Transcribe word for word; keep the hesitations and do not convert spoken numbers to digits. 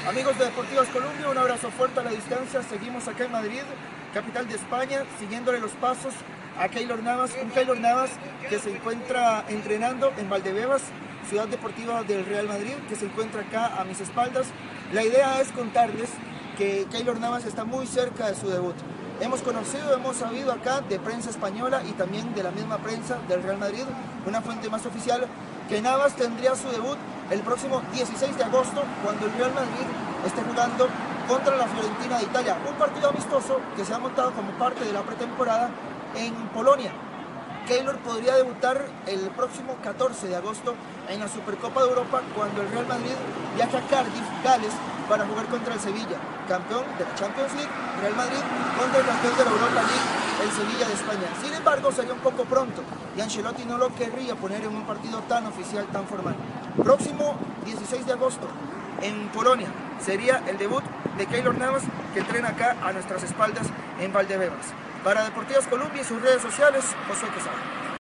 Amigos de Deportivos Colombia, un abrazo fuerte a la distancia. Seguimos acá en Madrid, capital de España, siguiéndole los pasos a Keylor Navas, un Keylor Navas que se encuentra entrenando en Valdebebas, ciudad deportiva del Real Madrid, que se encuentra acá a mis espaldas. La idea es contarles que Keylor Navas está muy cerca de su debut. Hemos conocido, hemos sabido acá de prensa española y también de la misma prensa del Real Madrid, una fuente más oficial, que Navas tendría su debut el próximo dieciséis de agosto, cuando el Real Madrid esté jugando contra la Fiorentina de Italia, un partido amistoso que se ha montado como parte de la pretemporada en Polonia. Keylor podría debutar el próximo catorce de agosto en la Supercopa de Europa, cuando el Real Madrid viaja a Cardiff, Gales, para jugar contra el Sevilla, campeón de la Champions League. Real Madrid contra el campeón de la Europa League, el Sevilla de España. Sin embargo, sería un poco pronto y Ancelotti no lo querría poner en un partido tan oficial, tan formal. Próximo dieciséis de agosto en Polonia sería el debut de Keylor Navas, que entrena acá a nuestras espaldas en Valdebebas. Para Deportivos Colombia y sus redes sociales, Josué Quesada.